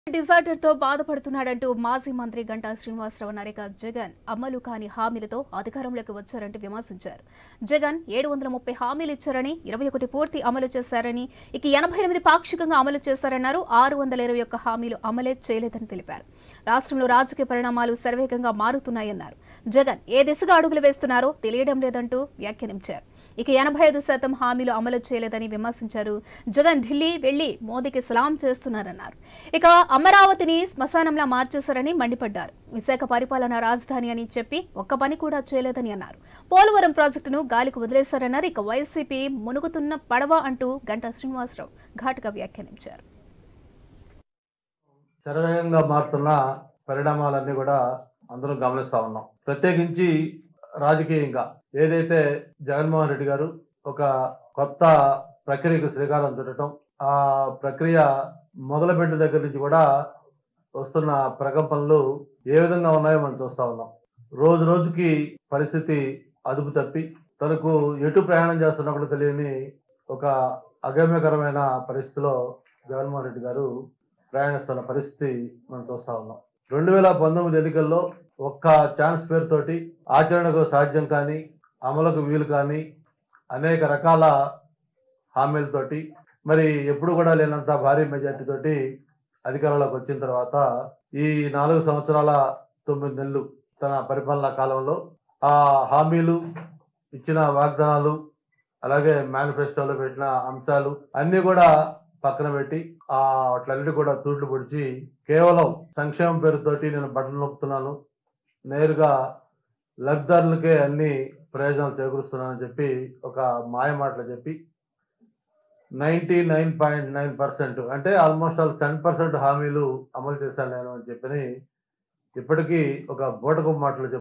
Disorder తో బాధపడుతున్నాడంటూ మాజీ మంత్రి గంటా శ్రీనివాసరావు నరేగా జగన్ అమలు కాని హామీలతో అధికారంలోకి వచ్చారంటూ విమర్శించారు. జగన్ 730 హామీలు ఇచ్చారని 21 పూర్తి అమలు చేశారని, ఇక 88 పాక్షికంగా అమలు చేశారన్నారు. 621 హామీలు అమలే చేయలేదని తెలిపారు. రాష్ట్రంలో రాజకీయ పరిణామాలు శరవేగంగా మారుతున్నాయన్నారు. జగన్ ఏ దిశగా అడుగులు వేస్తున్నారో తెలియడం లేదంటూ వ్యాఖ్యానించారు. ఇక 85% హామీలు అమలు చేయలేదని విమర్శించారు. జగన్ ఢిల్లీ వెళ్లి మోదీకి సలాం చేస్తున్నారన్నారు. ఇక అమరావతిని శ్మశానంలా మార్చేశారని మండిపడ్డారు. విశాఖ పరిపాలన రాజధాని అని చెప్పి ఒక్క పని కూడా చేయలేదని అన్నారు. పోలవరం ప్రాజెక్టును గాలికి వదిలేశారన్నారు. ఇక వైసీపీ మునుగుతున్న పడవ అంటూ గంటా శ్రీనివాసరావు ఘాటుగా వ్యాఖ్యానించారు. శరవేగంగా మారుతున్న పరిణామాలన్నీ కూడా అందరూ గమనిస్తా ఉన్నాం. ప్రత్యేకించి రాజకీయంగా ఏదైతే జగన్మోహన్ రెడ్డి గారు ఒక కొత్త ప్రక్రియకు శ్రీకారం చుట్టడం, ఆ ప్రక్రియ మొదలుపెట్టిన దగ్గర నుంచి కూడా వస్తున్న ప్రకంపనలు ఏ విధంగా ఉన్నాయో మనం చూస్తా ఉన్నాం. రోజు రోజుకి పరిస్థితి అదుపు తప్పి తనకు ఎటు ప్రయాణం చేస్తున్నా కూడా తెలియని ఒక అగమ్యకరమైన పరిస్థితిలో జగన్మోహన్ రెడ్డి గారు ప్రయాణిస్తున్న పరిస్థితి మనం చూస్తా ఉన్నాం. 2019 ఎన్నికల్లో ఒక్క ఛాన్స్ పేరుతోటి ఆచరణకు సాధ్యం కానీ, అమలుకు వీలు కానీ అనేక రకాల హామీలతోటి మరి ఎప్పుడు కూడా లేనంత భారీ మెజార్టీ తోటి అధికారంలోకి వచ్చిన తర్వాత ఈ 4 సంవత్సరాల 9 నెలలు తన పరిపాలనా కాలంలో ఆ హామీలు, ఇచ్చిన వాగ్దానాలు, అలాగే మేనిఫెస్టోలో పెట్టిన అంశాలు అన్ని కూడా పక్కన పెట్టి వాటిలన్నిటి కూడా తూట్లు పొడిచి కేవలం సంక్షేమం పేరుతోటి నేను బట్టలు నొక్కుతున్నాను, నేరుగా లబ్ధిదారులకే అన్ని ప్రయోజనాలు చేకూరుస్తున్నానని చెప్పి ఒక మాయ మాటలు చెప్పి 99.9% అంటే ఆల్మోస్ట్ ఆల్ 10% హామీలు అమలు చేశాను నేను అని చెప్పి ఇప్పటికీ ఒక బూటకపు మాటలు